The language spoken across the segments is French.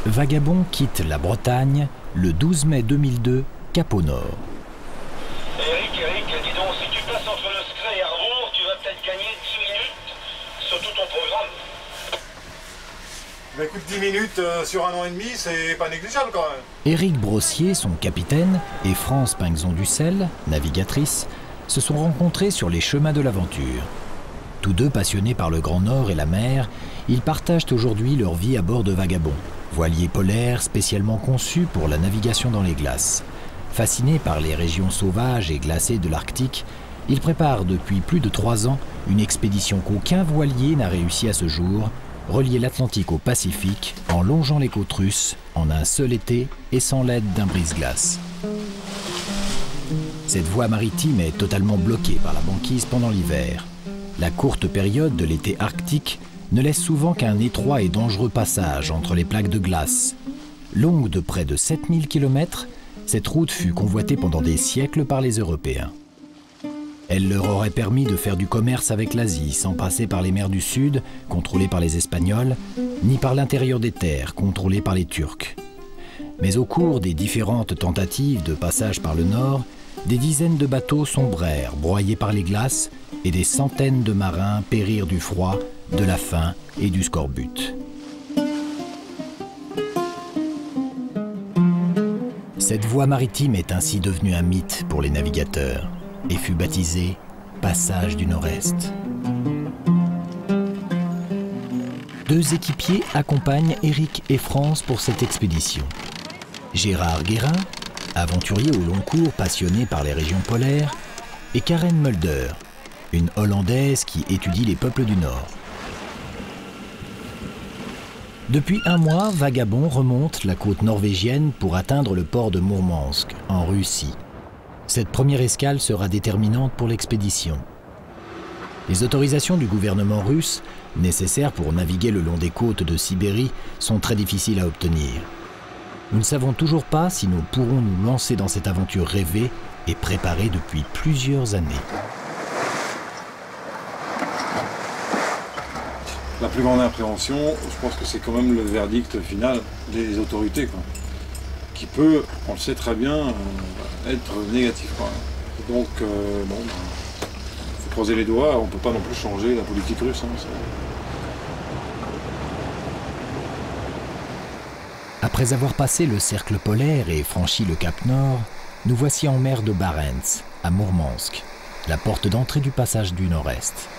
Vagabond quitte la Bretagne le 12 mai 2002, cap au nord. Eric, dis donc, si tu passes entre le Scray et Arbour, tu vas peut-être gagner 10 minutes sur tout ton programme. Bah écoute, 10 minutes sur 1 an et demi, c'est pas négligeable quand même. Éric Brossier, son capitaine, et France Pinxon-Dussel, navigatrice, se sont rencontrés sur les chemins de l'aventure. Tous deux passionnés par le Grand Nord et la mer, ils partagent aujourd'hui leur vie à bord de Vagabond, voilier polaire spécialement conçu pour la navigation dans les glaces. Fascinés par les régions sauvages et glacées de l'Arctique, ils préparent depuis plus de 3 ans une expédition qu'aucun voilier n'a réussi à ce jour, relier l'Atlantique au Pacifique en longeant les côtes russes en un seul été et sans l'aide d'un brise-glace. Cette voie maritime est totalement bloquée par la banquise pendant l'hiver. La courte période de l'été arctique ne laisse souvent qu'un étroit et dangereux passage entre les plaques de glace. Longue de près de 7000 km, cette route fut convoitée pendant des siècles par les Européens. Elle leur aurait permis de faire du commerce avec l'Asie sans passer par les mers du Sud, contrôlées par les Espagnols, ni par l'intérieur des terres, contrôlées par les Turcs. Mais au cours des différentes tentatives de passage par le Nord, des dizaines de bateaux sombrèrent, broyés par les glaces, et des centaines de marins périrent du froid, de la faim et du scorbut. Cette voie maritime est ainsi devenue un mythe pour les navigateurs et fut baptisée Passage du Nord-Est. 2 équipiers accompagnent Éric et France pour cette expédition. Gérard Guérin, aventurier au long cours passionné par les régions polaires, et Karen Mulder, une Hollandaise qui étudie les peuples du Nord. Depuis 1 mois, Vagabond remonte la côte norvégienne pour atteindre le port de Mourmansk, en Russie. Cette première escale sera déterminante pour l'expédition. Les autorisations du gouvernement russe, nécessaires pour naviguer le long des côtes de Sibérie, sont très difficiles à obtenir. Nous ne savons toujours pas si nous pourrons nous lancer dans cette aventure rêvée et préparée depuis plusieurs années. La plus grande appréhension, je pense que c'est quand même le verdict final des autorités, quoi, qui peut, on le sait très bien, être négatif, quoi. Donc, bon, faut croiser les doigts, on ne peut pas non plus changer la politique russe. Hein, Après avoir passé le cercle polaire et franchi le cap Nord, nous voici en mer de Barents, à Mourmansk, la porte d'entrée du passage du Nord-Est.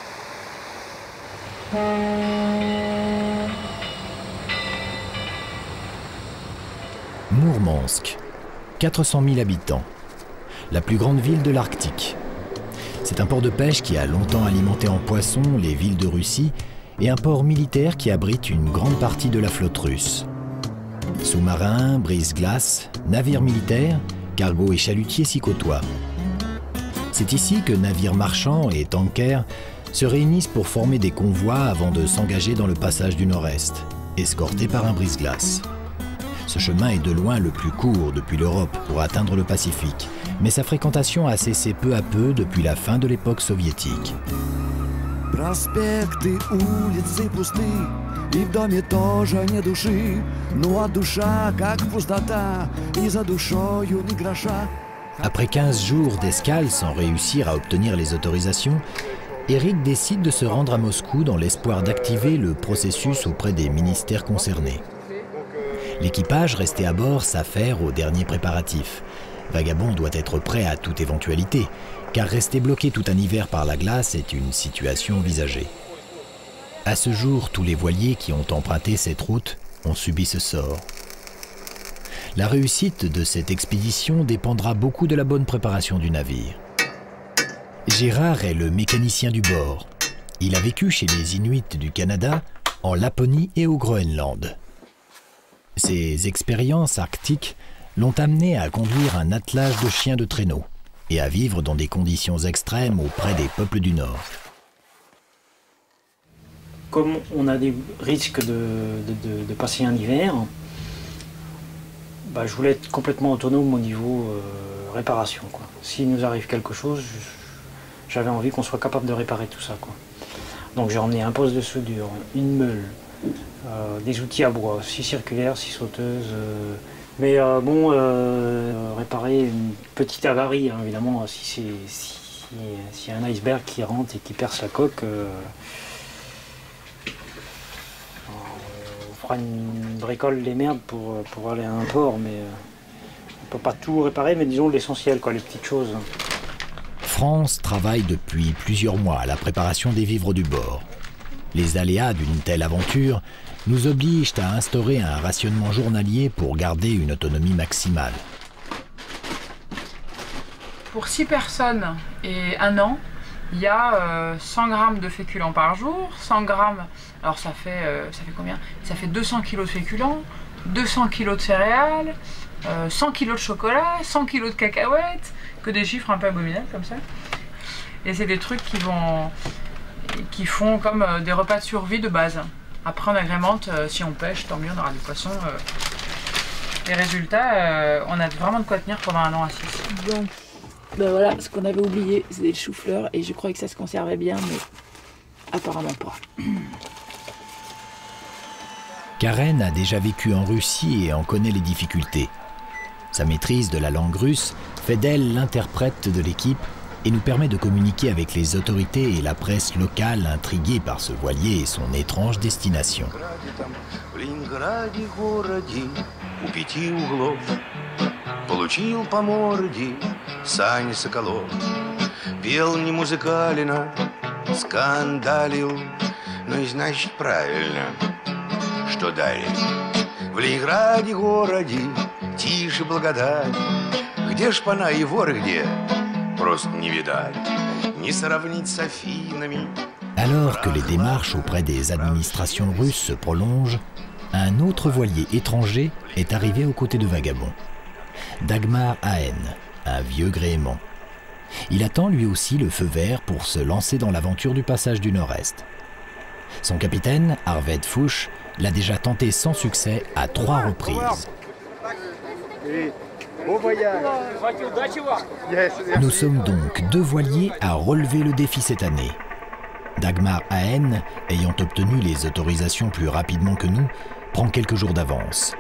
Mourmansk, 400 000 habitants, la plus grande ville de l'Arctique. C'est un port de pêche qui a longtemps alimenté en poissons les villes de Russie et un port militaire qui abrite une grande partie de la flotte russe. Sous-marins, brise-glaces, navires militaires, cargos et chalutiers s'y côtoient. C'est ici que navires marchands et tankers se réunissent pour former des convois avant de s'engager dans le passage du Nord-Est, escortés par un brise-glace. Ce chemin est de loin le plus court depuis l'Europe pour atteindre le Pacifique, mais sa fréquentation a cessé peu à peu depuis la fin de l'époque soviétique. Проспекты, улицы пусты, и в доме тоже не души, но душа как пустота, и за душою ни гроша. Après 15 jours d'escale sans réussir à obtenir les autorisations, Éric décide de se rendre à Moscou dans l'espoir d'activer le processus auprès des ministères concernés. L'équipage resté à bord s'affaire aux derniers préparatifs. Vagabond doit être prêt à toute éventualité, car rester bloqué tout un hiver par la glace est une situation envisagée. À ce jour, tous les voiliers qui ont emprunté cette route ont subi ce sort. La réussite de cette expédition dépendra beaucoup de la bonne préparation du navire. Gérard est le mécanicien du bord. Il a vécu chez les Inuits du Canada, en Laponie et au Groenland. Ses expériences arctiques l'ont amené à conduire un attelage de chiens de traîneau et à vivre dans des conditions extrêmes auprès des peuples du Nord. Comme on a des risques de passer un hiver, je voulais être complètement autonome au niveau réparation, quoi. S'il nous arrive quelque chose, j'avais envie qu'on soit capable de réparer tout ça, quoi. Donc j'ai emmené un poste de soudure, une meule, Des outils à bois, 6 circulaires, 6 sauteuses. Mais réparer une petite avarie, hein, évidemment, s'il y a un iceberg qui rentre et qui perce la coque, on fera une bricole des merdes pour aller à un port, mais on ne peut pas tout réparer, mais disons l'essentiel, quoi, les petites choses. France travaille depuis plusieurs mois à la préparation des vivres du bord. Les aléas d'une telle aventure nous obligent à instaurer un rationnement journalier pour garder une autonomie maximale. Pour 6 personnes et 1 an, il y a 100 grammes de féculents par jour. 100 grammes, alors ça fait combien? Ça fait 200 kg de féculents, 200 kg de céréales, 100 kg de chocolat, 100 kg de cacahuètes, que des chiffres un peu abominables comme ça. Et c'est des trucs qui font comme des repas de survie de base. Après on agrémente, si on pêche, tant mieux, on aura du poisson. Les résultats, on a vraiment de quoi tenir pendant 1 an à 6. Donc, ben voilà, ce qu'on avait oublié, c'était le chou-fleur, et je croyais que ça se conservait bien, mais apparemment pas. Karen a déjà vécu en Russie et en connaît les difficultés. Sa maîtrise de la langue russe fait d'elle l'interprète de l'équipe et nous permet de communiquer avec les autorités et la presse locale intriguée par ce voilier et son étrange destination. Alors que les démarches auprès des administrations russes se prolongent, un autre voilier étranger est arrivé aux côtés de Vagabond. Dagmar Ahen, un vieux gréement. Il attend lui aussi le feu vert pour se lancer dans l'aventure du passage du Nord-Est. Son capitaine, Arved Fuchs, l'a déjà tenté sans succès à 3 reprises. Nous sommes donc 2 voiliers à relever le défi cette année. Dagmar Ahen, ayant obtenu les autorisations plus rapidement que nous, prend quelques jours d'avance.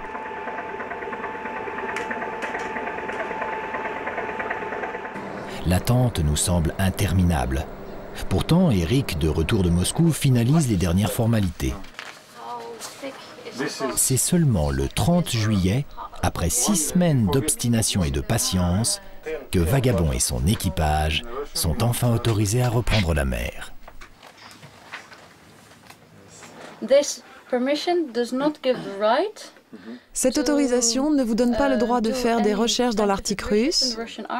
L'attente nous semble interminable. Pourtant, Eric, de retour de Moscou, finalise les dernières formalités. C'est seulement le 30 juillet, après 6 semaines d'obstination et de patience, que Vagabond et son équipage sont enfin autorisés à reprendre la mer. Cette autorisation ne vous donne pas le droit de faire des recherches dans l'Arctique russe,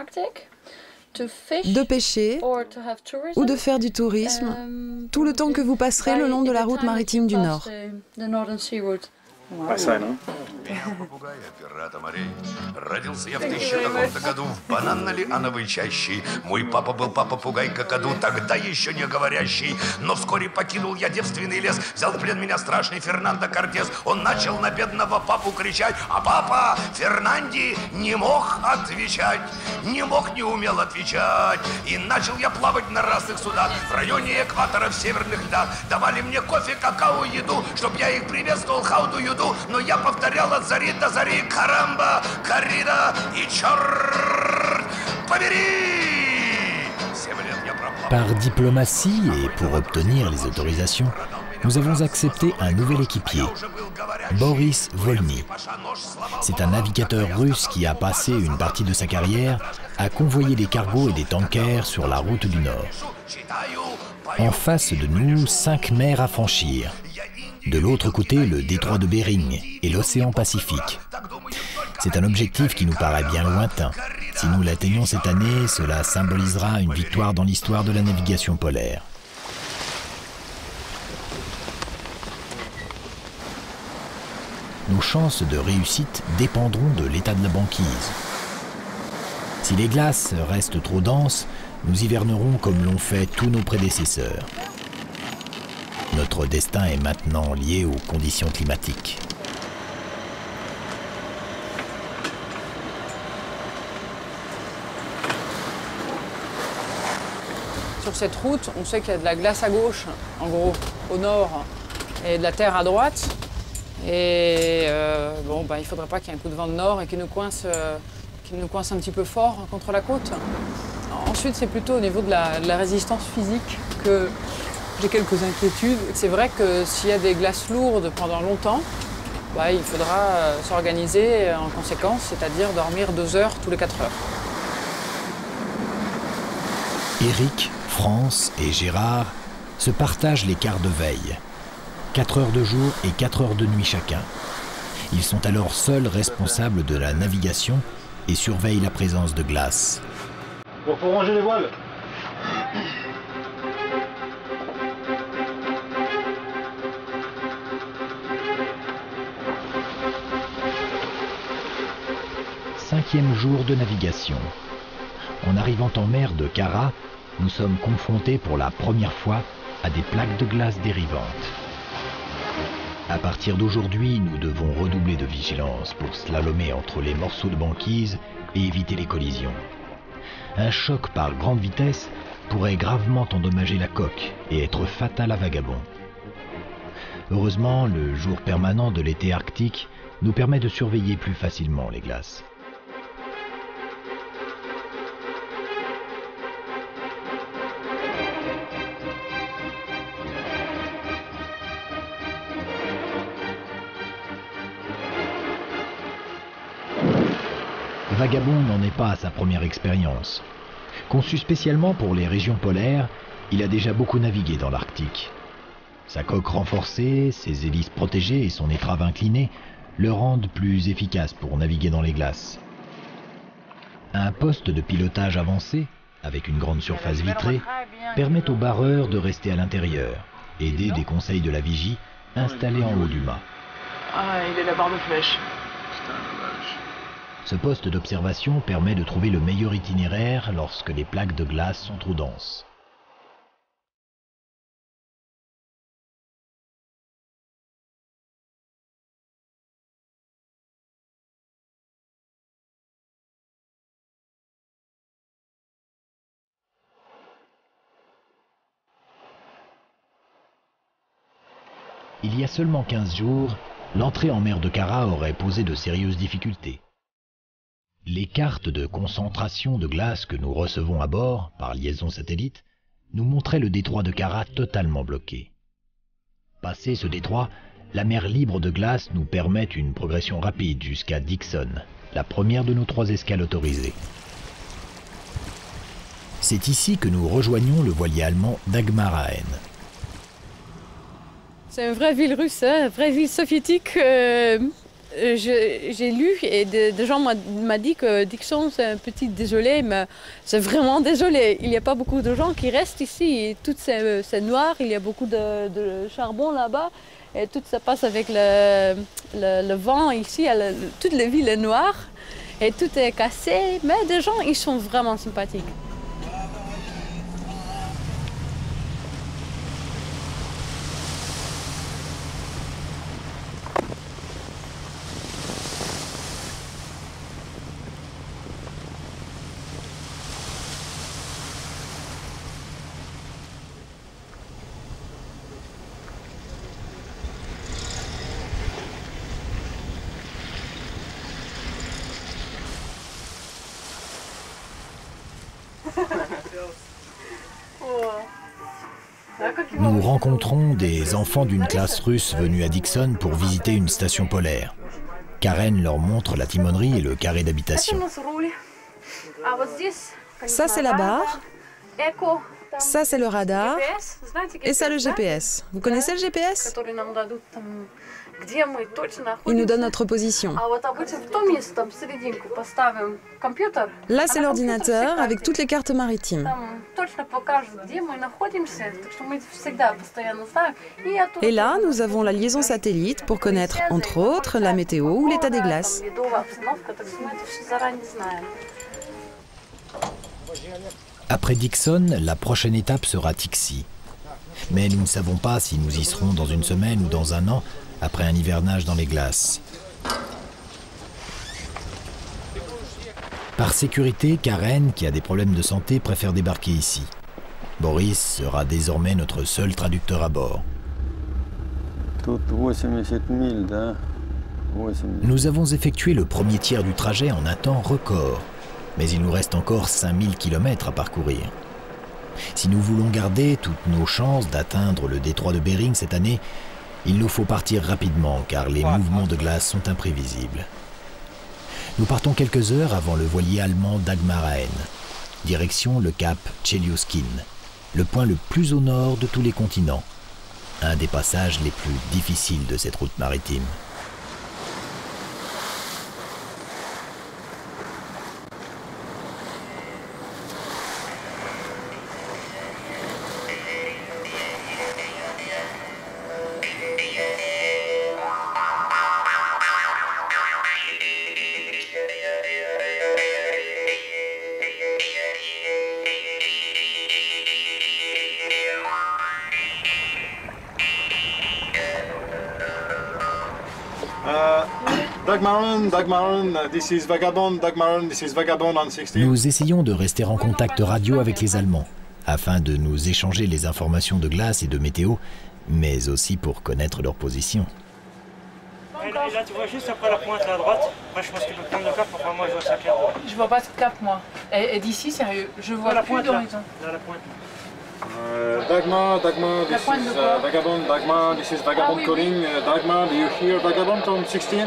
de pêcher ou de faire du tourisme, tout le temps que vous passerez le long de la route maritime du Nord. Родился я в 1000 году в бананно-лиановой чаще. Мой папа был папа-попугай какаду, тогда еще не говорящий. Но вскоре покинул я девственный лес, взял в плен меня страшный Фернандо Кортес. Он начал на бедного папу кричать, а папа Фернанди не мог отвечать, не умел отвечать. И начал я плавать на разных судах в районе экватора в северных льдах. Давали мне кофе, какао, еду, чтоб я их приветствовал, хауду, юду. Но я повторял от зари до зари, карамба, коррида и черт побери! 7 лет я проплавал. Par diplomatie et pour obtenir les autorisations, nous avons accepté un nouvel équipier, Boris Volny. C'est un navigateur russe qui a passé une partie de sa carrière à convoyer des cargos et des tankers sur la route du Nord. En face de nous, 5 mers à franchir. De l'autre côté, le détroit de Bering et l'océan Pacifique. C'est un objectif qui nous paraît bien lointain. Si nous l'atteignons cette année, cela symbolisera une victoire dans l'histoire de la navigation polaire. Nos chances de réussite dépendront de l'état de la banquise. Si les glaces restent trop denses, nous hivernerons comme l'ont fait tous nos prédécesseurs. Notre destin est maintenant lié aux conditions climatiques. Sur cette route, on sait qu'il y a de la glace à gauche, en gros, au nord. et de la terre à droite. Et bon, il ne faudrait pas qu'il y ait un coup de vent de nord et qu'il nous coince un petit peu fort contre la côte. Ensuite, c'est plutôt au niveau de la résistance physique que j'ai quelques inquiétudes. C'est vrai que s'il y a des glaces lourdes pendant longtemps, il faudra s'organiser en conséquence, c'est-à-dire dormir 2 heures tous les 4 heures. Éric, France et Gérard se partagent les quarts de veille. 4 heures de jour et 4 heures de nuit chacun. Ils sont alors seuls responsables de la navigation et surveillent la présence de glace. Bon, faut ranger les voiles. Cinquième jour de navigation. En arrivant en mer de Kara, nous sommes confrontés pour la première fois à des plaques de glace dérivantes. À partir d'aujourd'hui, nous devons redoubler de vigilance pour slalomer entre les morceaux de banquise et éviter les collisions. Un choc par grande vitesse pourrait gravement endommager la coque et être fatal à Vagabond. Heureusement, le jour permanent de l'été arctique nous permet de surveiller plus facilement les glaces. Vagabond n'en est pas à sa première expérience. Conçu spécialement pour les régions polaires, il a déjà beaucoup navigué dans l'Arctique. Sa coque renforcée, ses hélices protégées et son étrave inclinée le rendent plus efficace pour naviguer dans les glaces. Un poste de pilotage avancé, avec une grande surface vitrée, permet aux barreurs de rester à l'intérieur, aidés des conseils de la vigie installés en haut du mât. Ah, il est la barre de flèche. Ce poste d'observation permet de trouver le meilleur itinéraire lorsque les plaques de glace sont trop denses. Il y a seulement 15 jours, l'entrée en mer de Kara aurait posé de sérieuses difficultés. Les cartes de concentration de glace que nous recevons à bord, par liaison satellite, nous montraient le détroit de Kara totalement bloqué. Passé ce détroit, la mer libre de glace nous permet une progression rapide jusqu'à Dixon, la première de nos 3 escales autorisées. C'est ici que nous rejoignons le voilier allemand Dagmaraen. C'est une vraie ville russe, une vraie ville soviétique. J'ai lu et des gens m'ont dit que Dixon c'est un petit désolé, mais c'est vraiment désolé. Il n'y a pas beaucoup de gens qui restent ici. Tout c'est noir, il y a beaucoup de charbon là-bas et tout ça passe avec le vent ici. Toute la ville est noire et tout est cassé, mais des gens ils sont vraiment sympathiques. Nous rencontrons des enfants d'une classe russe venus à Dixon pour visiter une station polaire. Karen leur montre la timonerie et le carré d'habitation. Ça, c'est la barre. Ça, c'est le radar. Et ça, le GPS. Vous connaissez le GPS? Il nous donne notre position. Là, c'est l'ordinateur avec toutes les cartes maritimes. Et là, nous avons la liaison satellite pour connaître, entre autres, la météo ou l'état des glaces. Après Dixon, la prochaine étape sera Tixi. Mais nous ne savons pas si nous y serons dans une semaine ou dans un an, après un hivernage dans les glaces. Par sécurité, Karen, qui a des problèmes de santé, préfère débarquer ici. Boris sera désormais notre seul traducteur à bord. Nous avons effectué le premier tiers du trajet en un temps record, mais il nous reste encore 5000 km à parcourir. Si nous voulons garder toutes nos chances d'atteindre le détroit de Bering cette année, il nous faut partir rapidement car les mouvements de glace sont imprévisibles. Nous partons quelques heures avant le voilier allemand Dagmaraen, direction le cap Chelyuskin, le point le plus au nord de tous les continents, un des passages les plus difficiles de cette route maritime. Dagmaren, this is Vagabond, Dagmaren, this is Vagabond on 16. Nous essayons de rester en contact radio avec les Allemands, afin de nous échanger les informations de glace et de météo, mais aussi pour connaître leur position. Et là, tu vois juste après la pointe à droite, après je pense qu'il peut prendre le cap, enfin moi je vois ça clair. Je vois pas de cap moi. Et d'ici, sérieux, je vois la pointe d'horizon. Là, la pointe. Dagmar, this is Vagabond, Dagmar, this is Vagabond calling. Dagmar, do you hear Vagabond on 16?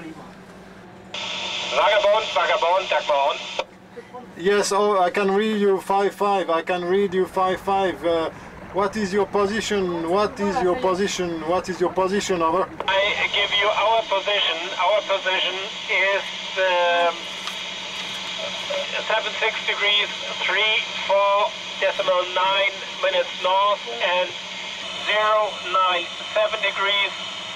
Vagabond, Dagmar on. Yes, oh, I can read you 5-5, I can read you 5-5. What is your position? What is your position? What is your position, over? I give you our position. Our position is 76 degrees 34.9 minutes north and 097 degrees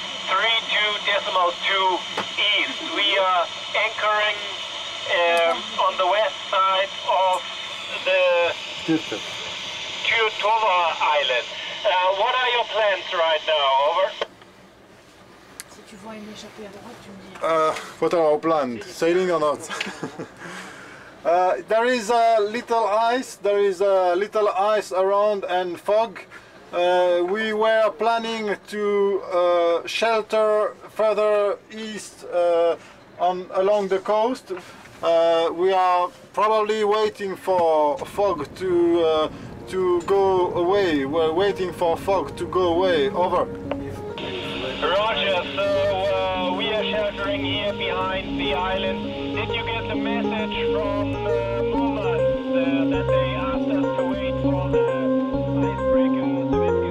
32.2 east. We are anchoring on the west side of the Tova Island. What are your plans right now? Over. Si tu vois une échappée à droite, tu me dis. What are our plans? Sailing or not? There is a little ice. There is a little ice around and fog. We were planning to shelter further east along the coast. We are probably waiting for fog to go away. We're waiting for fog to go away. Over. Roger, so we are sheltering here behind the island. Did you get the message from Murmansk that they asked us to wait for the icebreaker Sovietsky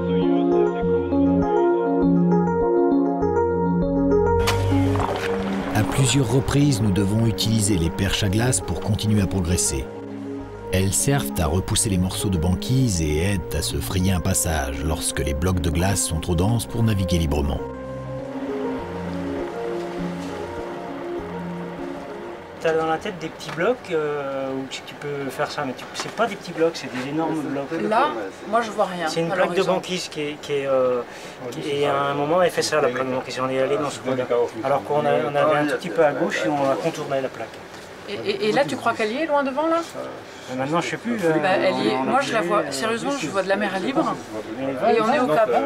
Soyuz? À plusieurs reprises, nous devons utiliser les perches à glace pour continuer à progresser. Elles servent à repousser les morceaux de banquise et aident à se frayer un passage lorsque les blocs de glace sont trop denses pour naviguer librement. Tu as dans la tête des petits blocs où tu peux faire ça, mais c'est pas des petits blocs, c'est des énormes blocs. Là, moi je vois rien. C'est une plaque de banquise et à un moment elle fait ça, la plaque de banquise. On est allé dans ce coin-là. Alors qu'on avait un tout petit peu à gauche et on a contourné la plaque. Et là, tu crois qu'elle y est loin devant là? Maintenant, je sais plus. Elle y est. Moi, je la vois. Sérieusement, je vois de la mer à libre. Et on est au cap.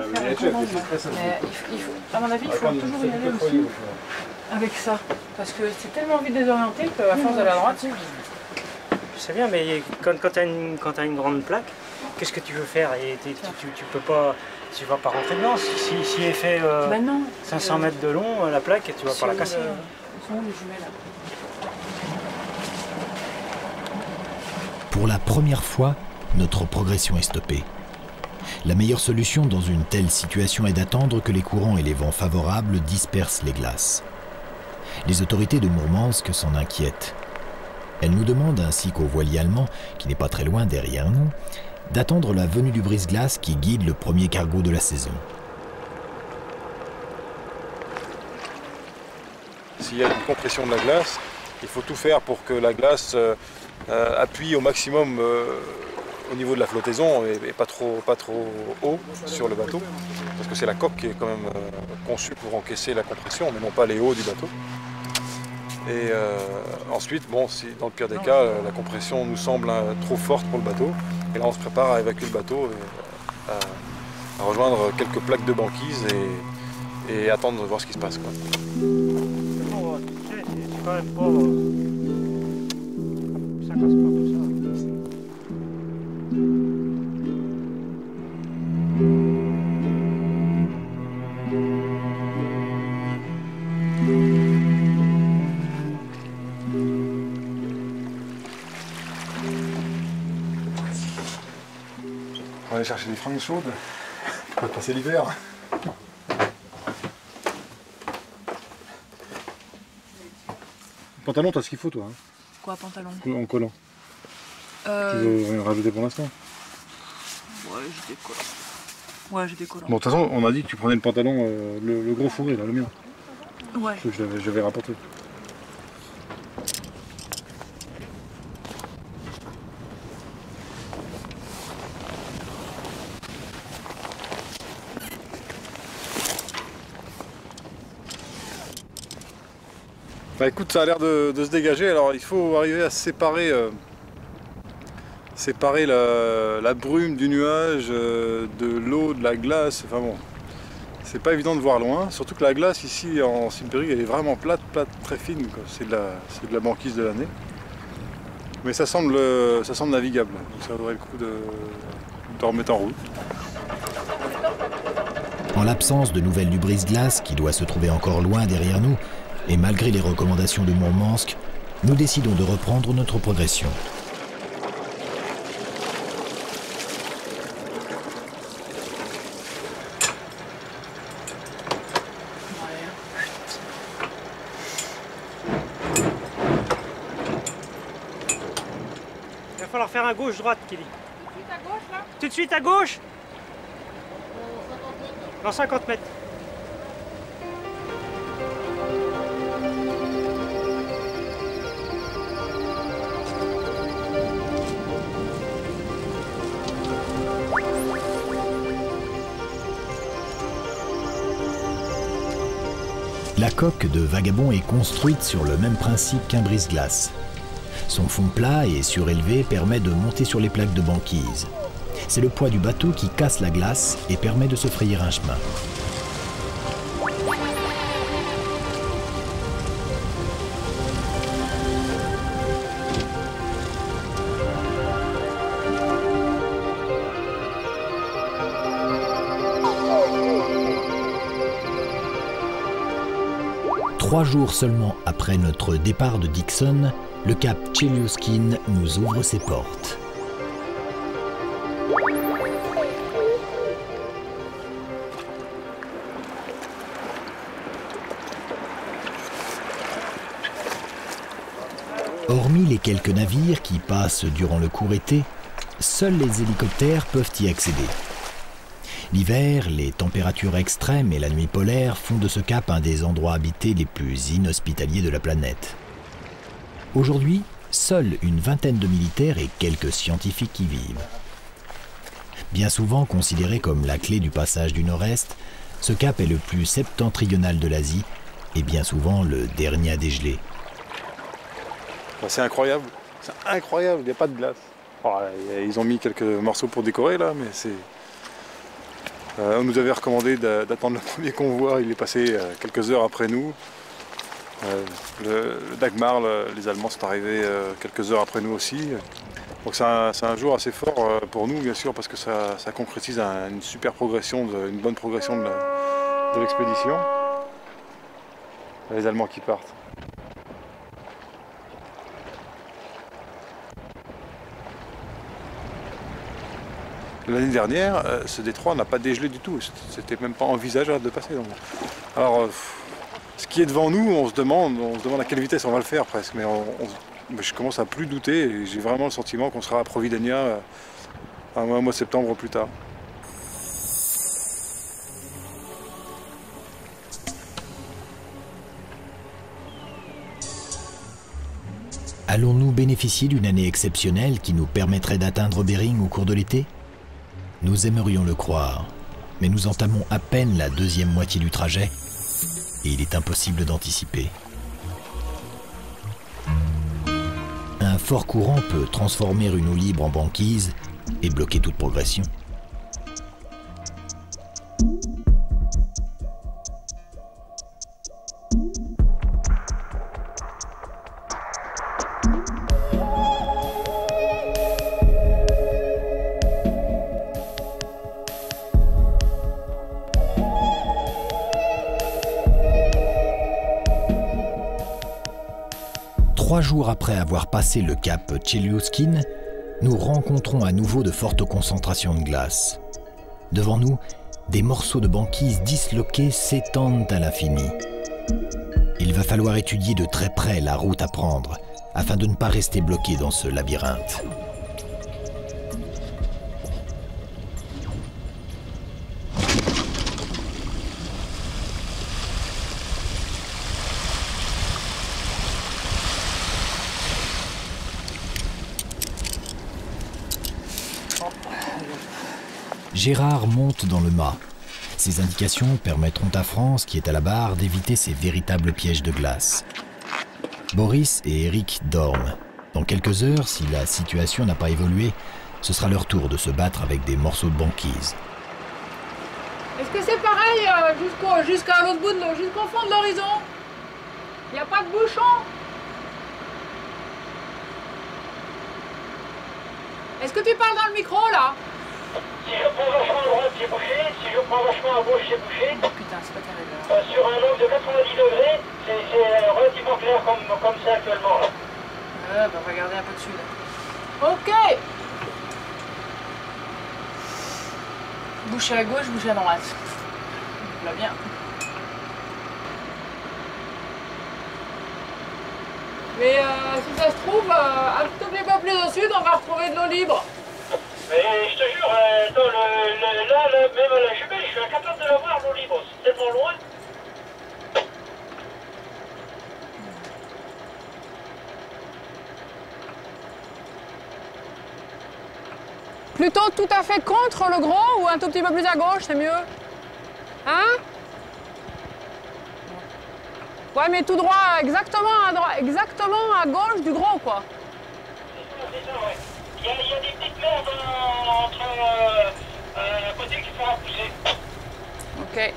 À mon avis, il faut toujours y aller aussi avec ça, parce que c'est tellement vite désorienté qu'à force d'aller à droite. Je sais bien, mais quand tu as une grande plaque, qu'est-ce que tu veux faire? Et tu peux pas. Tu vas pas rentrer dedans. Si elle fait 500 mètres de long, la plaque, tu vas pas la casser. Ils sont où les jumelles là? Pour la première fois, notre progression est stoppée. La meilleure solution dans une telle situation est d'attendre que les courants et les vents favorables dispersent les glaces. Les autorités de Mourmansk s'en inquiètent. Elles nous demandent, ainsi qu'au voilier allemand, qui n'est pas très loin derrière nous, d'attendre la venue du brise-glace qui guide le premier cargo de la saison. S'il y a une compression de la glace, il faut tout faire pour que la glace appuie au maximum au niveau de la flottaison et pas trop haut sur le bateau, parce que c'est la coque qui est quand même conçue pour encaisser la compression, mais non pas les hauts du bateau. Et ensuite, bon, si dans le pire des cas, la compression nous semble trop forte pour le bateau, et là on se prépare à évacuer le bateau et à rejoindre quelques plaques de banquise et attendre de voir ce qui se passe, quoi. Bon, tu sais, c'est quand même pas... Ça casse pas tout ça. On va aller chercher des fringues chaudes pour passer l'hiver. Pantalon, t'as ce qu'il faut toi, hein? Quoi, pantalon? En collant. Tu veux rien rajouter pour l'instant? Ouais, j'ai des collants. Ouais, j'ai des collants. Bon, de toute façon, on a dit que tu prenais le pantalon, le gros fourré, là, le mien. Ouais. Je l'avais rapporté. Bah écoute, ça a l'air de se dégager, alors il faut arriver à séparer, la brume du nuage, de l'eau, de la glace, enfin bon, c'est pas évident de voir loin, surtout que la glace ici en Sibérie elle est vraiment plate, très fine, c'est de la banquise de l'année. Mais ça semble navigable, donc ça vaudrait le coup de remettre en route. En l'absence de nouvelles du brise-glace, qui doit se trouver encore loin derrière nous, et malgré les recommandations de Mourmansk, nous décidons de reprendre notre progression. Il va falloir faire un gauche-droite, Kelly. Tout de suite à gauche, là? Tout de suite à gauche? Dans 50 mètres. La coque de Vagabond est construite sur le même principe qu'un brise-glace. Son fond plat et surélevé permet de monter sur les plaques de banquise. C'est le poids du bateau qui casse la glace et permet de se frayer un chemin. Trois jours seulement après notre départ de Dixon, le cap Chelyuskin nous ouvre ses portes. Hormis les quelques navires qui passent durant le court été, seuls les hélicoptères peuvent y accéder. L'hiver, les températures extrêmes et la nuit polaire font de ce cap un des endroits habités les plus inhospitaliers de la planète. Aujourd'hui, seule une vingtaine de militaires et quelques scientifiques y vivent. Bien souvent considéré comme la clé du passage du Nord-Est, ce cap est le plus septentrional de l'Asie et bien souvent le dernier à dégeler. C'est incroyable, il n'y a pas de glace. Alors, ils ont mis quelques morceaux pour décorer là, mais c'est... on nous avait recommandé d'attendre le premier convoi, il est passé quelques heures après nous. Le Dagmar, les Allemands sont arrivés quelques heures après nous aussi. Donc c'est un jour assez fort pour nous bien sûr parce que ça concrétise une super progression, une bonne progression de l'expédition. Les Allemands qui partent. L'année dernière, ce détroit n'a pas dégelé du tout, c'était même pas envisageable de passer. Alors, ce qui est devant nous, on se demande à quelle vitesse on va le faire presque, mais je commence à plus douter et j'ai vraiment le sentiment qu'on sera à Providenia un mois de septembre plus tard. Allons-nous bénéficier d'une année exceptionnelle qui nous permettrait d'atteindre Bering au cours de l'été ? Nous aimerions le croire, mais nous entamons à peine la deuxième moitié du trajet et il est impossible d'anticiper. Un fort courant peut transformer une eau libre en banquise et bloquer toute progression. 3 jours après avoir passé le cap Chelyuskin, nous rencontrons à nouveau de fortes concentrations de glace. Devant nous, des morceaux de banquise disloqués s'étendent à l'infini. Il va falloir étudier de très près la route à prendre afin de ne pas rester bloqué dans ce labyrinthe. Gérard monte dans le mât. Ces indications permettront à France, qui est à la barre, d'éviter ces véritables pièges de glace. Boris et Eric dorment. Dans quelques heures, si la situation n'a pas évolué, ce sera leur tour de se battre avec des morceaux de banquise. Est-ce que c'est pareil jusqu'à l'autre bout, jusqu'au fond de l'horizon? Il n'y a pas de bouchon? Est-ce que tu parles dans le micro là? Si je prends vachement à droite, c'est bouché. Si je prends vachement à gauche, c'est bouché. Oh putain, c'est pas terrible. Sur un angle de 90 degrés, c'est relativement clair comme ça actuellement. Là. Bah, on va regarder un peu dessus là. Ok. Boucher à gauche, boucher à droite. Là bien. Mais si ça se trouve, un tout petit peu plus au sud, on va retrouver de l'eau libre. Mais je te jure, là, même à la jumelle, je suis incapable de la voir, l'eau libre. C'est tellement loin. Plutôt tout à fait contre le gros ou un tout petit peu plus à gauche, c'est mieux? Hein? Ouais, mais tout droit, exactement à gauche du gros, quoi. C'est ça, ouais. Il y a des petites merdes entre côté qu'il faudra pousser. Ok.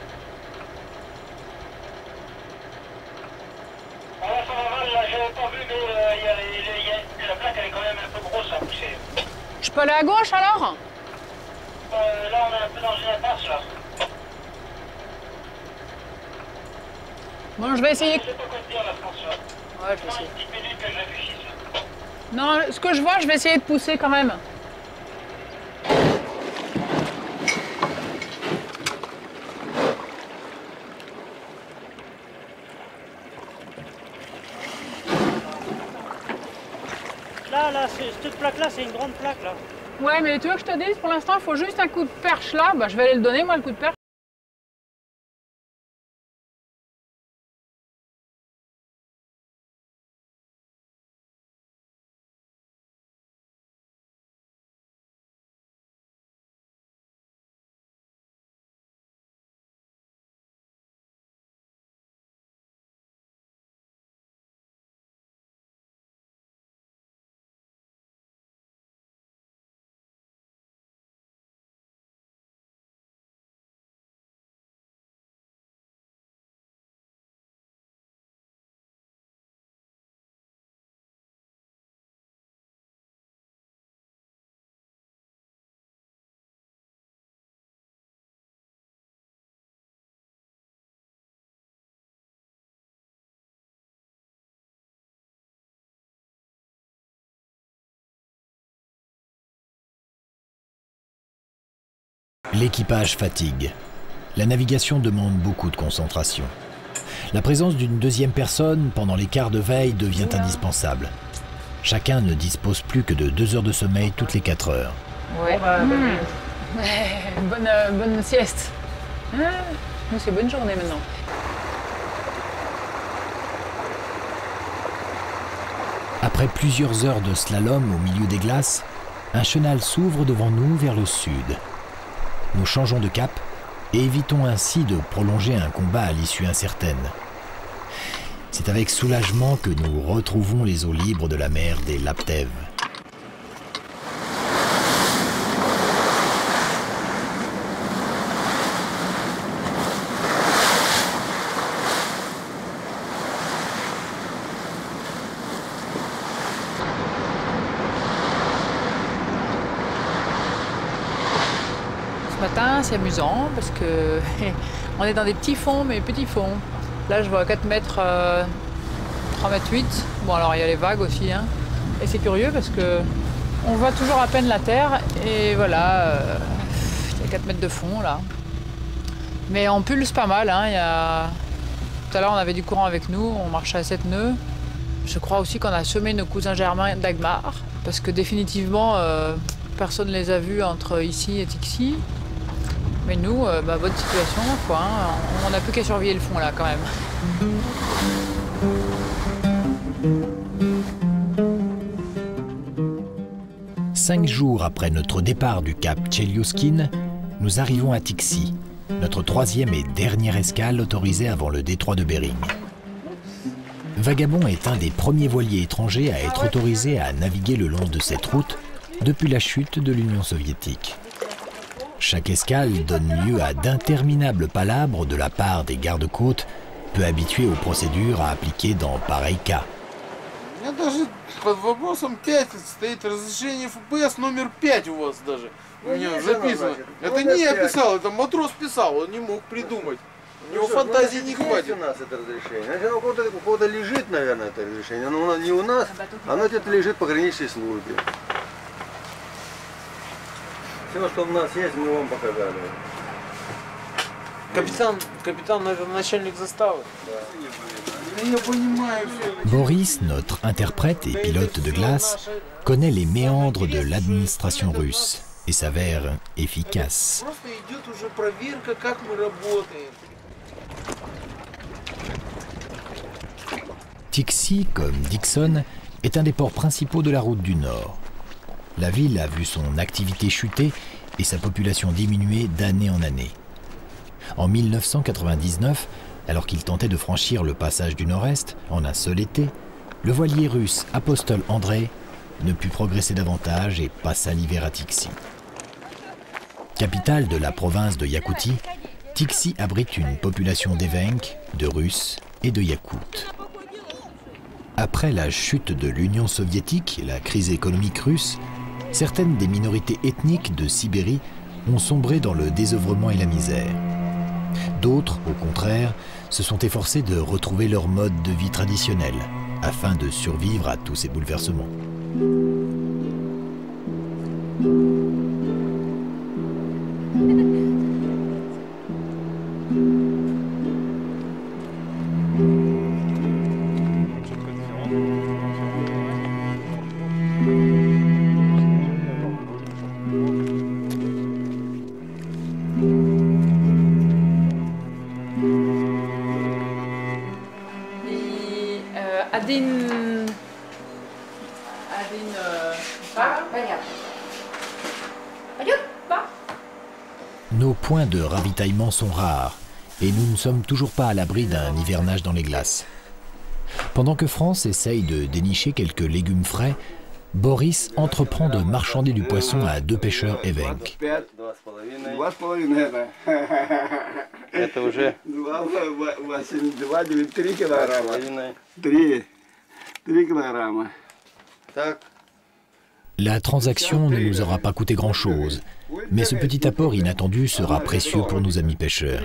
Voilà, ça va mal, là, j'avais pas vu, mais la plaque, elle est quand même un peu grosse à pousser. Je peux aller à gauche alors? Là, on est un peu dans une impasse, là. Bon, je vais essayer. Je sais pas quoi te dire, la France, là. Ouais, je vais essayer. Une petite minute que je réfléchisse, là. Non, ce que je vois, je vais essayer de pousser quand même. Là, cette plaque-là, c'est une grande plaque, là. Ouais, mais tu veux que je te dise, pour l'instant, il faut juste un coup de perche là. Bah, je vais aller le donner, moi, le coup de perche. L'équipage fatigue. La navigation demande beaucoup de concentration. La présence d'une deuxième personne pendant les quarts de veille devient indispensable. Chacun ne dispose plus que de 2 heures de sommeil toutes les 4 heures. Ouais. Bonne sieste. Nous, c'est bonne journée maintenant. Après plusieurs heures de slalom au milieu des glaces, un chenal s'ouvre devant nous vers le sud. Nous changeons de cap et évitons ainsi de prolonger un combat à l'issue incertaine. C'est avec soulagement que nous retrouvons les eaux libres de la mer des Laptèves. Ce matin, c'est amusant parce que on est dans des petits fonds, mais petits fonds. Là, je vois 4 mètres, 3 mètres 8. Bon alors il y a les vagues aussi, hein. Et c'est curieux parce que on voit toujours à peine la terre et voilà, il y a 4 mètres de fond là. Mais on pulse pas mal, hein. Tout à l'heure on avait du courant avec nous, on marchait à 7 nœuds. Je crois aussi qu'on a semé nos cousins germains d'Agmar parce que définitivement personne ne les a vus entre ici et Tixi. Mais nous, bonne situation, quoi, hein. On n'a plus qu'à surveiller le fond là quand même. 5 jours après notre départ du cap Chelyuskin, nous arrivons à Tixi, notre 3e et dernière escale autorisée avant le détroit de Bering. Vagabond est un des premiers voiliers étrangers à être autorisé à naviguer le long de cette route depuis la chute de l'Union soviétique. Chaque escale donne lieu à d'interminables palabres de la part des gardes-côtes, peu habitués aux procédures à appliquer dans pareil cas. Под вопросом 5 стоит разрешение ФПС номер 5 у вас даже. У меня записано. Это не я писал, это матрос писал, он не мог придумать. У него фантазии не хватит. У нас это разрешение. Значит, у кого-то лежит, наверное, это разрешение. Но не у нас, оно где-то лежит в пограничной службе. Все, что у нас есть, мы вам показали. Капитан, наверное, начальник заставы. Boris, notre interprète et pilote de glace, connaît les méandres de l'administration russe et s'avère efficace. Tixi, comme Dixon, est un des ports principaux de la route du Nord. La ville a vu son activité chuter et sa population diminuer d'année en année. En 1999, alors qu'il tentait de franchir le passage du Nord-Est en un seul été, le voilier russe Apostol Andrei ne put progresser davantage et passa l'hiver à Tixi. Capitale de la province de Yakoutie, Tixi abrite une population d'Évenques, de Russes et de Yakoutes. Après la chute de l'Union soviétique et la crise économique russe, certaines des minorités ethniques de Sibérie ont sombré dans le désœuvrement et la misère. D'autres, au contraire, se sont efforcés de retrouver leur mode de vie traditionnel, afin de survivre à tous ces bouleversements. Nos points de ravitaillement sont rares et nous ne sommes toujours pas à l'abri d'un hivernage dans les glaces. Pendant que France essaye de dénicher quelques légumes frais, Boris entreprend de marchander du poisson à 2 pêcheurs évenques. La transaction ne nous aura pas coûté grand-chose, mais ce petit apport inattendu sera précieux pour nos amis pêcheurs.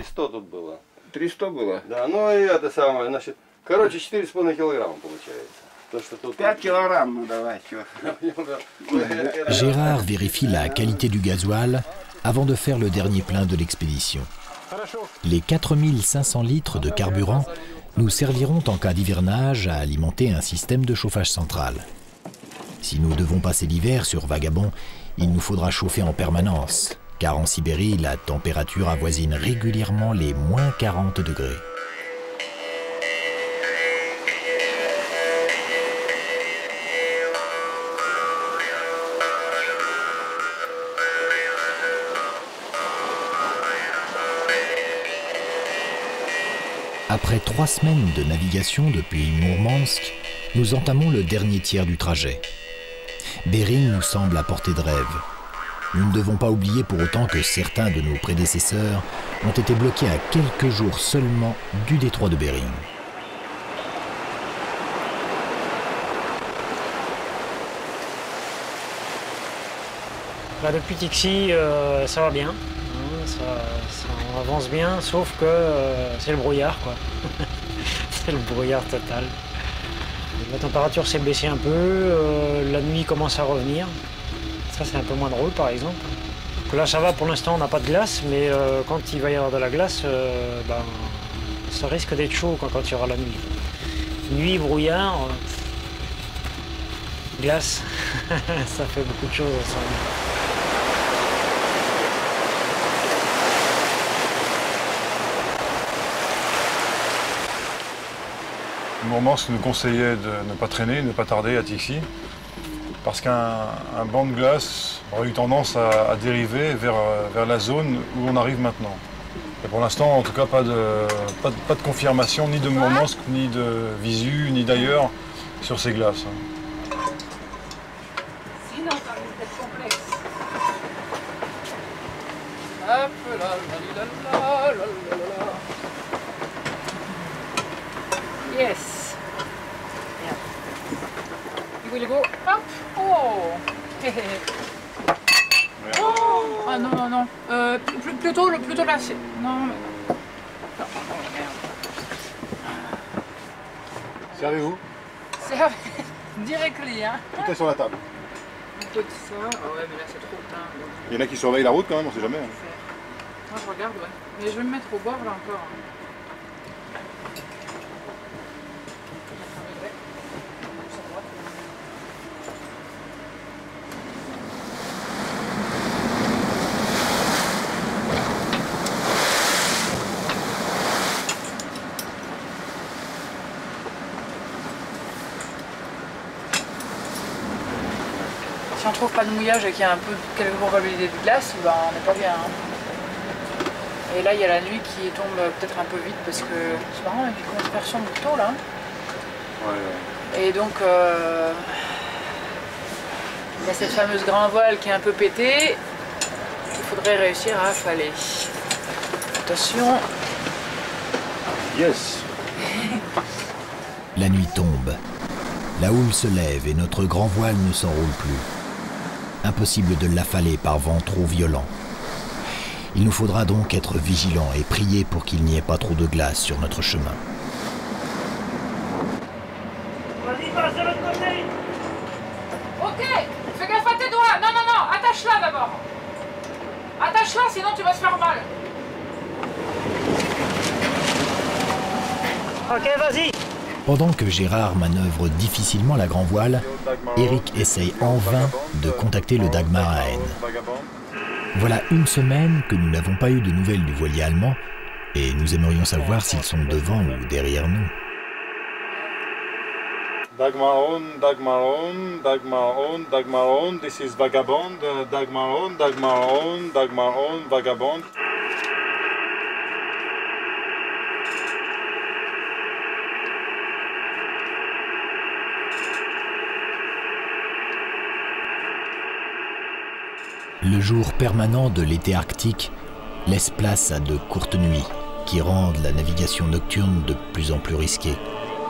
Gérard vérifie la qualité du gasoil avant de faire le dernier plein de l'expédition. Les 4500 litres de carburant nous serviront en cas d'hivernage à alimenter un système de chauffage central. Si nous devons passer l'hiver sur Vagabond, il nous faudra chauffer en permanence, car en Sibérie, la température avoisine régulièrement les moins 40 degrés. Après 3 semaines de navigation depuis Mourmansk, nous entamons le dernier tiers du trajet. Bering nous semble à portée de rêve. Nous ne devons pas oublier pour autant que certains de nos prédécesseurs ont été bloqués à quelques jours seulement du détroit de Bering. Depuis Tixi, ça va bien. On avance bien, sauf que c'est le brouillard, quoi. C'est le brouillard total. La température s'est baissée un peu, la nuit commence à revenir. Ça c'est un peu moins drôle par exemple. Là ça va, pour l'instant on n'a pas de glace, mais quand il va y avoir de la glace, ça risque d'être chaud quand il y aura la nuit. Nuit, brouillard, glace, ça fait beaucoup de choses ensemble. Mourmansk nous conseillait de ne pas traîner, de ne pas tarder à Tixi, parce qu'un banc de glace aurait eu tendance à dériver vers la zone où on arrive maintenant. Et pour l'instant, en tout cas, pas de confirmation ni de Mourmansk, ni de Visu, ni d'ailleurs sur ces glaces. Sinon, ça risque d'être complexe. Hop là, là, là, là, là. Yes. Yeah. You will go up. Oh. Oh. Ah non, non, non. Plutôt là. Non, mais... Non, merde. Servez-vous. Servez. Directly, hein. Tout est sur la table. Un peu de ça. Ah ouais, mais là c'est trop tard. Il y en a qui surveillent la route quand même, on sait jamais. Moi je regarde, ouais. Mais je vais me mettre au bord là encore. Si on trouve pas de mouillage et qu'il y a un peu quelques probabilités de glace, ben on n'est pas bien. Hein. Et là il y a la nuit qui tombe peut-être un peu vite parce que c'est marrant, et puis qu'on se perçoit beaucoup tôt là. Ouais. Et donc il y a cette fameuse grand voile qui est un peu pétée. Il faudrait réussir à affaler. Attention. Yes. La nuit tombe. La houle se lève et notre grand voile ne s'enroule plus. Impossible de l'affaler par vent trop violent. Il nous faudra donc être vigilants et prier pour qu'il n'y ait pas trop de glace sur notre chemin. Vas-y, passe de l'autre côté. Ok, fais gaffe à tes doigts. Non, non, non, attache-la d'abord. Attache-la, sinon tu vas se faire mal. Ok, vas-y. Pendant que Gérard manœuvre difficilement la grand voile, Eric essaye en vain de contacter le Dagmar à Aisne. Voilà une semaine que nous n'avons pas eu de nouvelles du voilier allemand et nous aimerions savoir s'ils sont devant ou derrière nous. Dagmar on, Dagmar on, Dagmar on, Dagmar on, this is Vagabond, Dagmar on, Dagmar on, Dagmar on, Vagabond. Le jour permanent de l'été arctique laisse place à de courtes nuits qui rendent la navigation nocturne de plus en plus risquée.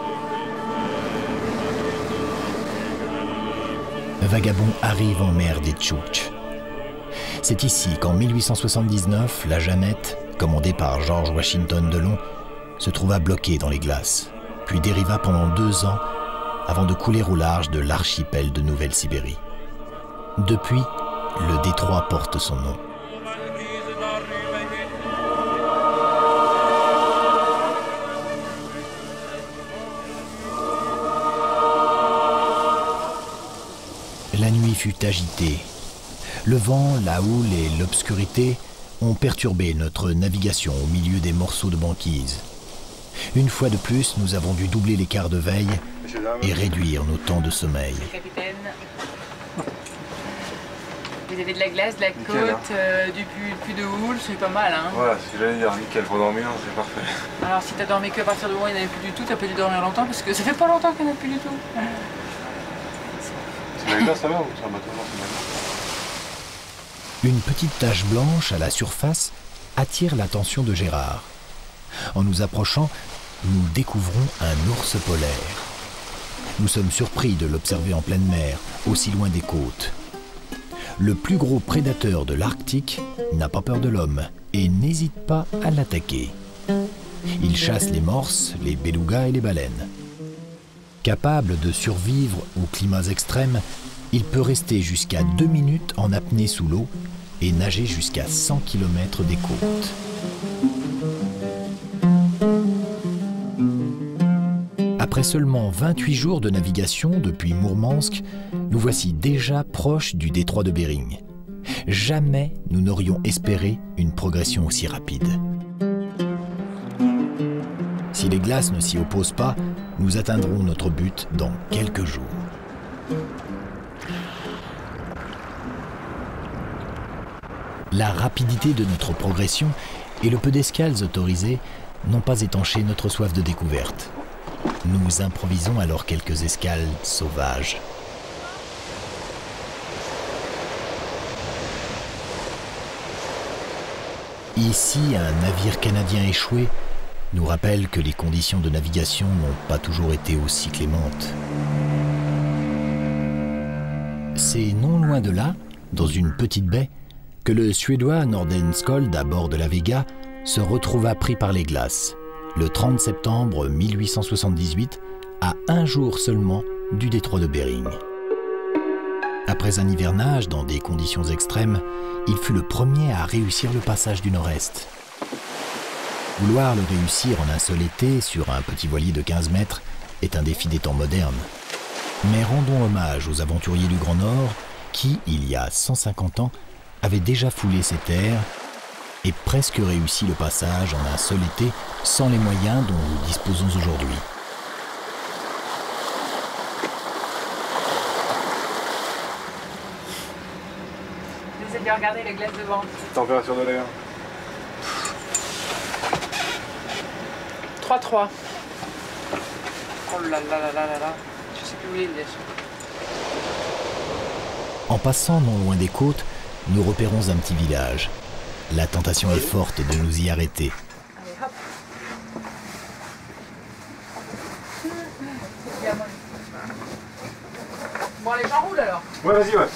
Vagabond arrive en mer des Tchouktches. C'est ici qu'en 1879, la Jeannette, commandée par George Washington Delon, se trouva bloquée dans les glaces, puis dériva pendant 2 ans avant de couler au large de l'archipel de Nouvelle-Sibérie. Depuis, le détroit porte son nom. La nuit fut agitée. Le vent, la houle et l'obscurité ont perturbé notre navigation au milieu des morceaux de banquise. Une fois de plus, nous avons dû doubler l'écart de veille et réduire nos temps de sommeil. Capitaine. Vous avez de la glace, de la côte, du puits de houle, c'est pas mal, hein. Voilà, ce que j'allais dire, nickel, pour dormir, c'est parfait. Alors si t'as dormi qu'à partir du moment où il n'y en avait plus du tout, t'as pas dû dormir longtemps parce que ça fait pas longtemps qu'il n'y en a plus du tout. C'est la glace, ça va ou c'est un bateau? Une petite tache blanche à la surface attire l'attention de Gérard. En nous approchant, nous découvrons un ours polaire. Nous sommes surpris de l'observer en pleine mer, aussi loin des côtes. Le plus gros prédateur de l'Arctique n'a pas peur de l'homme et n'hésite pas à l'attaquer. Il chasse les morses, les belugas et les baleines. Capable de survivre aux climats extrêmes, il peut rester jusqu'à 2 minutes en apnée sous l'eau et nager jusqu'à 100 km des côtes. Après seulement 28 jours de navigation depuis Mourmansk, nous voici déjà proches du détroit de Bering. Jamais nous n'aurions espéré une progression aussi rapide. Si les glaces ne s'y opposent pas, nous atteindrons notre but dans quelques jours. La rapidité de notre progression et le peu d'escales autorisées n'ont pas étanché notre soif de découverte. Nous improvisons alors quelques escales sauvages. Ici, un navire canadien échoué nous rappelle que les conditions de navigation n'ont pas toujours été aussi clémentes. C'est non loin de là, dans une petite baie, que le Suédois Nordenskjöld à bord de la Vega se retrouva pris par les glaces, le 30 septembre 1878, à 1 jour seulement du détroit de Bering. Après un hivernage dans des conditions extrêmes, il fut le premier à réussir le passage du Nord-Est. Vouloir le réussir en un seul été sur un petit voilier de 15 mètres est un défi des temps modernes. Mais rendons hommage aux aventuriers du Grand Nord qui, il y a 150 ans, avaient déjà foulé ces terres et presque réussi le passage en un seul été sans les moyens dont nous disposons aujourd'hui. J'essaie de regarder les glaces devant. Température de l'air. 3-3. Oh là là là là là là. Je sais plus où il est. En passant non loin des côtes, nous repérons un petit village. La tentation est forte de nous y arrêter. Allez, hop. Bon, allez, j'enroule alors. Ouais, vas-y, ouais.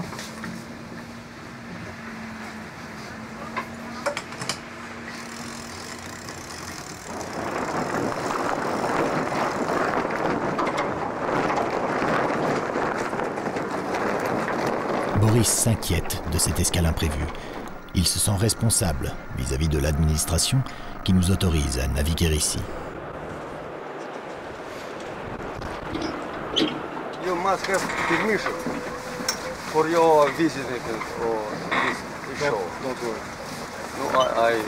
Boris s'inquiète de cette escale imprévue. Il se sent responsable vis-à-vis de l'administration qui nous autorise à naviguer ici. You must have permission for your visiting or this show. Don't worry. No,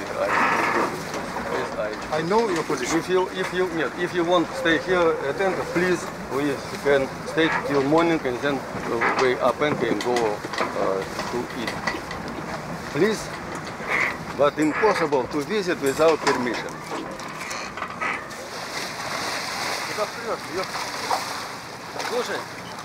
I know your position. If you want to stay here at end, please, we can stay till morning and then we up and can go to eat. Please, but impossible to visit without permission. Слушай,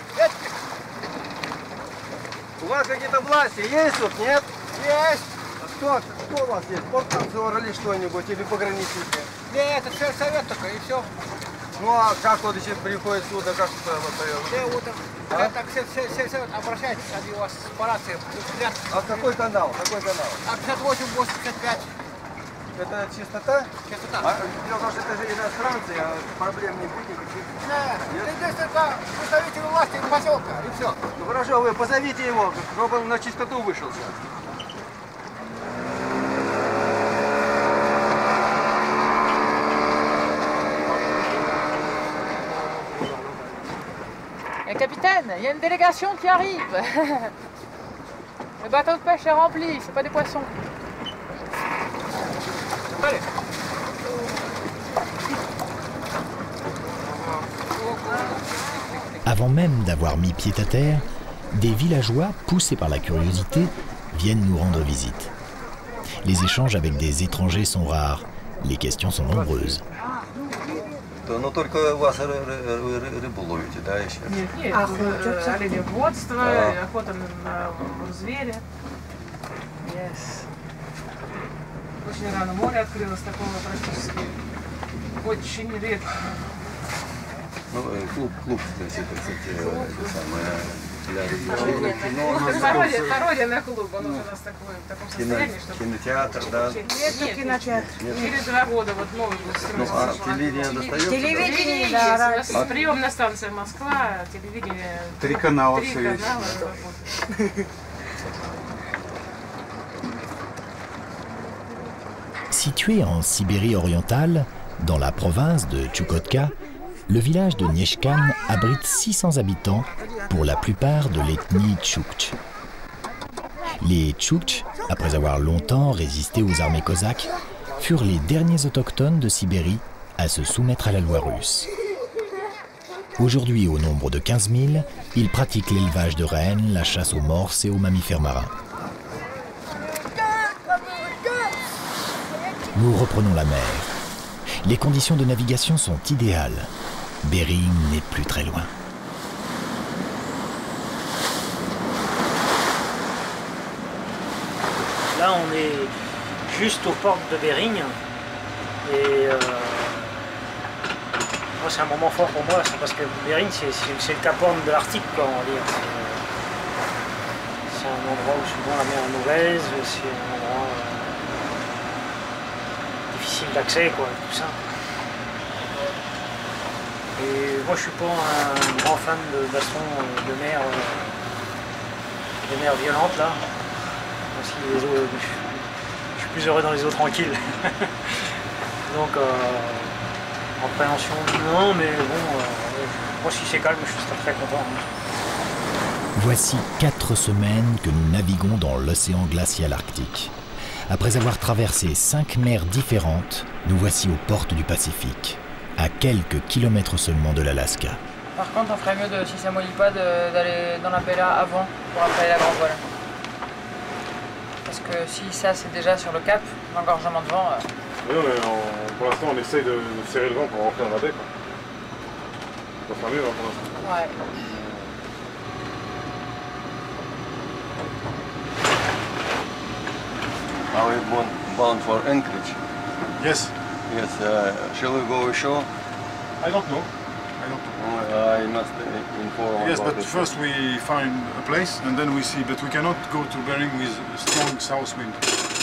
у вас какие-то власти есть тут, нет? Есть. Кто у вас есть? Портнадзор или что-нибудь, или пограничники? Нет, это совет только, и все. Ну а как вот если приходит сюда, как это вот? Все утром. Так все обращайтесь, они у вас по рации. А какой канал? Какой канал? 58-85. Это чистота? Чистота. Дело в том, что это же иностранцы, а проблем не будет никаких. Нет. Здесь только представитель власти поселка, и все. Ну хорошо, вы позовите его, чтобы он на чистоту вышел сейчас. Capitaine, il y a une délégation qui arrive. Le bateau de pêche est rempli, c'est pas des poissons. Allez. Avant même d'avoir mis pied à terre, des villageois, poussés par la curiosité, viennent nous rendre visite. Les échanges avec des étrangers sont rares, les questions sont nombreuses. Но только вас рыбу ловите, да, еще? Нет, оленеводство, охота на зверя. Yes. Очень рано море открылось, такого практически очень редко. Ну, клуб, кстати, это самое... Пародия на клуб, он уже у нас в таком состоянии, что... Кинотеатр, да? Нет кинотеатр. Через 2 года вот новый будет строиться. Телевидение достается? Телевидение, да. У нас приемная станция Москва, телевидение... 3 канала. 3 канала. Situé en Sibérie orientale, dans la province de Tchoukotka, le village de Nieshkan abrite 600 habitants, pour la plupart de l'ethnie Tchoukch. Les Tchoukch, après avoir longtemps résisté aux armées cosaques, furent les derniers autochtones de Sibérie à se soumettre à la loi russe. Aujourd'hui, au nombre de 15 000, ils pratiquent l'élevage de rennes, la chasse aux morses et aux mammifères marins. Nous reprenons la mer. Les conditions de navigation sont idéales. Bering n'est plus très loin. Là, on est juste aux portes de Bering. Et moi, c'est un moment fort pour moi, c'est parce que Bering, c'est le Cap Horn de l'Arctique, quoi, on va dire. C'est un endroit où souvent la mer est mauvaise, c'est un endroit difficile d'accès, quoi, tout ça. Et moi, je suis pas un grand fan de baston de mer violentes, là. Aussi, les eaux, je suis plus heureux dans les eaux tranquilles. Donc, en préhension, non, mais bon, moi, si c'est calme, je serais très content. Voici 4 semaines que nous naviguons dans l'océan glacial arctique. Après avoir traversé 5 mers différentes, nous voici aux portes du Pacifique, à quelques kilomètres seulement de l'Alaska. Par contre, on ferait mieux, si ça ne mollit pas, d'aller dans la Bella avant pour après la grande voile. Parce que si ça c'est déjà sur le cap, l'engorgement de vent... Oui, mais pour l'instant on essaye de serrer le vent pour rentrer dans la baie, quoi. On va faire mieux, hein, pour l'instant. Ouais. Are we bound for Anchorage? Yes. Yes. Shall we go ashore? I don't know. I must inform. Yes, about but it. first we find a place and then we see. But we cannot go to Bering with a strong south wind.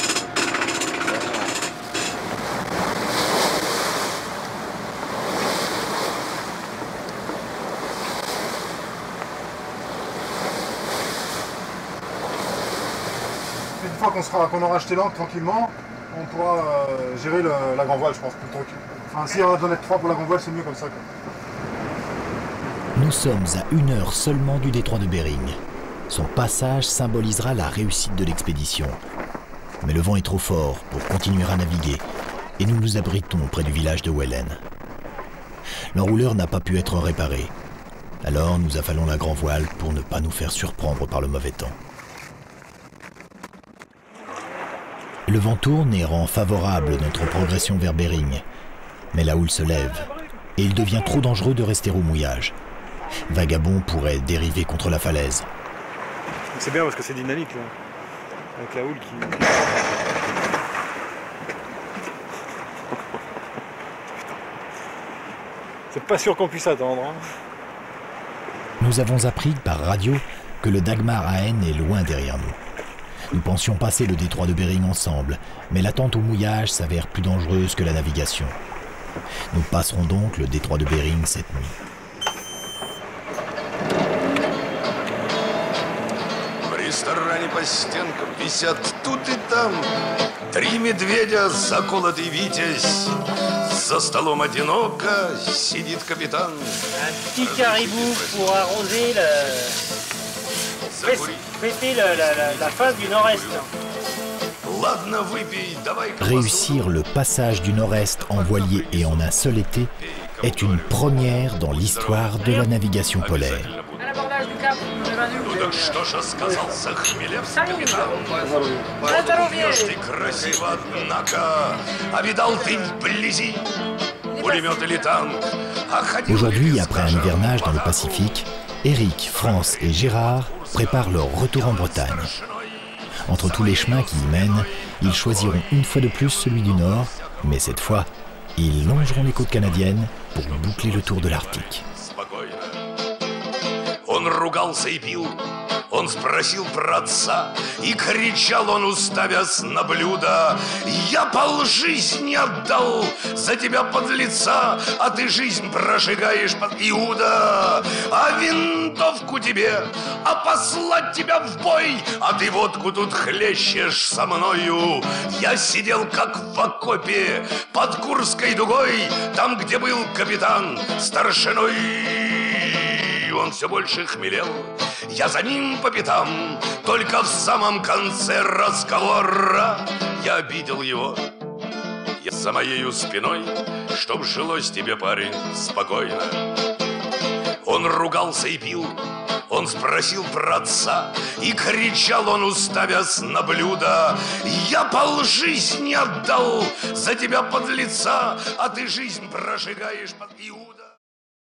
Une fois qu'on aura acheté l'ancre tranquillement, on pourra gérer la grand voile, je pense, plutôt que... Enfin, si on a besoin d'être 3 pour la grand voile, c'est mieux comme ça, quoi. Nous sommes à 1 heure seulement du détroit de Bering. Son passage symbolisera la réussite de l'expédition. Mais le vent est trop fort pour continuer à naviguer et nous nous abritons près du village de Wellen. L'enrouleur n'a pas pu être réparé. Alors nous affalons la grand voile pour ne pas nous faire surprendre par le mauvais temps. Le vent tourne et rend favorable notre progression vers Bering. Mais la houle se lève et il devient trop dangereux de rester au mouillage. Vagabond pourrait dériver contre la falaise. C'est bien parce que c'est dynamique, là. Avec la houle qui... C'est pas sûr qu'on puisse attendre. Hein. Nous avons appris par radio que le Dagmar AN est loin derrière nous. Nous pensions passer le détroit de Bering ensemble, mais l'attente au mouillage s'avère plus dangereuse que la navigation. Nous passerons donc le détroit de Bering cette nuit. В ресторане по стенкам висят тут и там 3 медведя, заколотый витязь. За столом одиноко сидит капитан. Un petit caribou pour arroser fêter la phase du nord-est. Ладно, выпей, давай. Réussir le passage du nord-est en voilier et en un seul été est une première dans l'histoire de la navigation polaire. À l'abordage du cap, on est venu. Так что ж сказал Захмелевский капитан? Ешь ты красиво, однако, а видал ты вблизи пулемет или танк? Aujourd'hui, après un hivernage dans le Pacifique, Eric, France et Gérard préparent leur retour en Bretagne. Entre tous les chemins qui y mènent, ils choisiront une fois de plus celui du Nord, mais cette fois, ils longeront les côtes canadiennes pour boucler le tour de l'Arctique. Он ругался и пил. Он спросил про отца, и кричал он, уставясь на блюдо: «Я полжизни отдал за тебя, подлеца, а ты жизнь прожигаешь под Иуда. А винтовку тебе, а послать тебя в бой, а ты водку тут хлещешь со мною. Я сидел как в окопе под Курской дугой, там, где был капитан старшиной». Он все больше хмелел, я за ним по пятам. Только в самом конце разговора я обидел его. Я за моею спиной, чтоб жилось тебе, парень, спокойно. Он ругался и пил, он спросил про отца, и кричал он, уставясь на блюдо: «Я полжизни отдал за тебя, подлеца, а ты жизнь прожигаешь под Иуда».